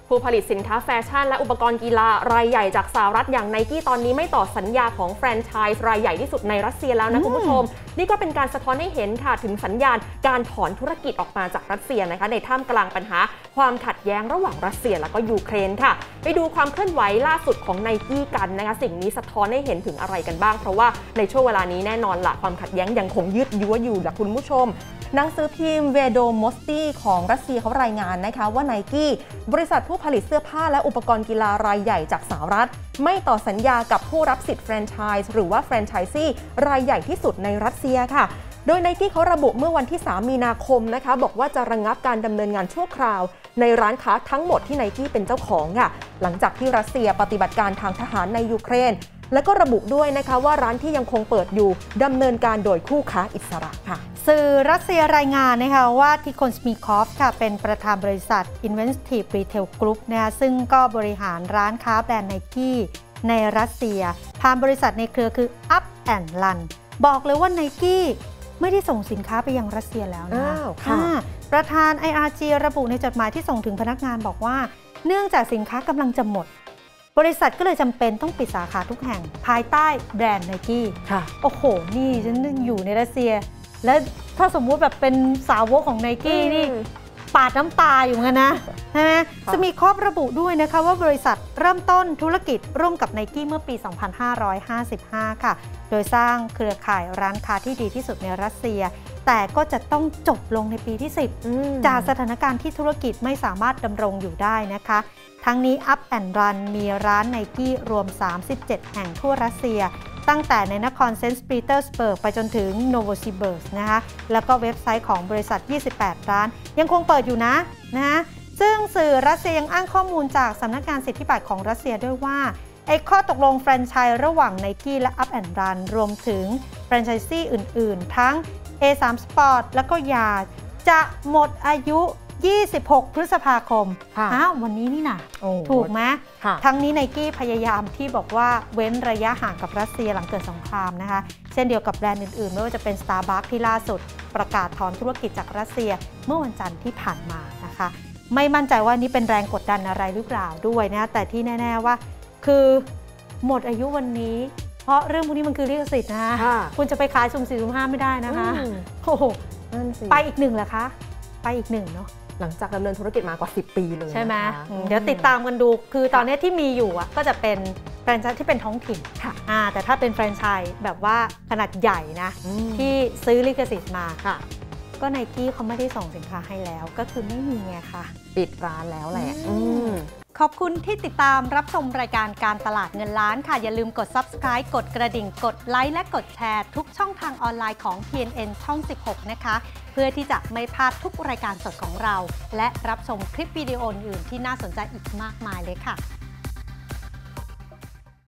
ผู้ผลิตสินค้าแฟชั่นและอุปกรณ์กีฬารายใหญ่จากสหรัฐอย่างไนกี้ตอนนี้ไม่ต่อสัญญาของแฟรนไชส์รายใหญ่ที่สุดในรัสเซียแล้วนะคุณผู้ชมนี่ก็เป็นการสะท้อนให้เห็นค่ะถึงสัญญาณการถอนธุรกิจออกมาจากรัสเซียนะคะในท่ามกลางปัญหาความขัดแย้งระหว่างรัสเซียและก็ยูเครนค่ะไปดูความเคลื่อนไหวล่าสุดของไนกี้กันนะคะสิ่งนี้สะท้อนให้เห็นถึงอะไรกันบ้างเพราะว่าในช่วงเวลานี้แน่นอนละความขัดแย้งยังคงยืดยั่วอยู่ละคุณผู้ชมหนังสือพิมพ์เวโดมอสตี้ของรัสเซียเขารายงานนะคะว่าไนกี้บริษัทผู้ผลิตเสื้อผ้าและอุปกรณ์กีฬารายใหญ่จากสหรัฐไม่ต่อสัญญากับผู้รับสิทธิ์แฟรนไชส์หรือว่าแฟรนไชส์ซี่รายใหญ่ที่สุดในรัสเซียค่ะโดยไนกี้เขาระบุเมื่อวันที่ 3 มีนาคมนะคะบอกว่าจะระงับการดำเนินงานชั่วคราวในร้านค้าทั้งหมดที่ไนกี้เป็นเจ้าของค่ะหลังจากที่รัสเซียปฏิบัติการทางทหารในยูเครนและก็ระบุด้วยนะคะว่าร้านที่ยังคงเปิดอยู่ดำเนินการโดยคู่ค้าอิสระค่ะสื่อรัสเซียรายงานนะคะว่าทิคอนสมีคอฟค่ะเป็นประธานบริษัท Inventive Retail Group นะคะซึ่งก็บริหารร้านค้าแบรนด์ไนกี้ในรัสเซียผ่านบริษัทในเครือคือ Up and Run บอกเลยว่าไนกี้ไม่ได้ส่งสินค้าไปยังรัสเซียแล้วนะประธาน IRG ระบุในจดหมายที่ส่งถึงพนักงานบอกว่าเนื่องจากสินค้ากำลังจะหมดบริษัทก็เลยจำเป็นต้องปิดสาขาทุกแห่งภายใต้แบรนด์ไนกี้โอ้โหนี่ฉันอยู่ในรัสเซียและถ้าสมมุติแบบเป็นสาวกของไนกี้นี่ปาดน้ำตาอยู่กันนะใช่ไหมจะมีข้อระบุด้วยนะคะว่าบริษัทเริ่มต้นธุรกิจร่วมกับไนกี้เมื่อปี 2555 ค่ะโดยสร้างเครือข่ายร้านค้าที่ดีที่สุดในรัสเซียแต่ก็จะต้องจบลงในปีที่ 10 จากสถานการณ์ที่ธุรกิจไม่สามารถดำรงอยู่ได้นะคะทั้งนี้ Up and Run มีร้านไนกี้รวม 37 แห่งทั่วรัสเซียตั้งแต่ในนครเซนต์ปีเตอร์สเบิร์กไปจนถึงโนโวซิเบิร์กนะคะแล้วก็เว็บไซต์ของบริษัท 28 ร้านยังคงเปิดอยู่นะซึ่งสื่อรัสเซียยังอ้างข้อมูลจากสำนักงานสิทธิบัตรของรัสเซียด้วยว่าไอ้ข้อตกลงแฟรนไชส์ระหว่างไนกี้และ Up and Run รวมถึงแฟรนไชส์ซี่อื่นๆทั้ง A3 Sport แล้วก็ยาจะหมดอายุ26 พฤษภาคมวันนี้นี่นะถูกไหมทั้งนี้ไนกี้พยายามที่บอกว่าเว้นระยะห่างกับรัสเซียหลังเกิดสงครามนะคะเช่นเดียวกับแบรนด์อื่นๆไม่ว่าจะเป็น Starbucks ที่ล่าสุดประกาศถอนธุรกิจจากรัสเซียเมื่อวันจันทร์ที่ผ่านมานะคะไม่มั่นใจว่านี่เป็นแรงกดดันอะไรหรือเปล่าด้วยนะแต่ที่แน่ๆว่าคือหมดอายุวันนี้เพราะเรื่องพวกนี้มันคือลิขสิทธิ์นะคุณจะไปขายสุ่ม4สุ่ม5ไม่ได้นะคะโอ้โหไปอีกหนึ่งเหรอคะไปอีกหนึ่งเนาะหลังจากดำเนินธุรกิจมากว่า10 ปีเลยใช่ไหมเดี๋ยวติดตามกันดูคือตอนนี้ที่มีอยู่ก็จะเป็นแฟรนไชส์ที่เป็นท้องถิ่นแต่ถ้าเป็นแฟรนไชส์แบบว่าขนาดใหญ่นะที่ซื้อลิขสิทธิ์มาก็ไนกี้เขาไม่ได้ส่งสินค้าให้แล้วก็คือไม่มีไงค่ะปิดร้านแล้วแหละขอบคุณที่ติดตามรับชมรายการการตลาดเงินล้านค่ะอย่าลืมกด Subscribe กดกระดิ่งกดไลค์และกดแชร์ทุกช่องทางออนไลน์ของ TNN ช่อง 16 นะคะเพื่อที่จะไม่พลาดทุกรายการสดของเราและรับชมคลิปวิดีโออื่นที่น่าสนใจอีกมากมายเลยค่ะ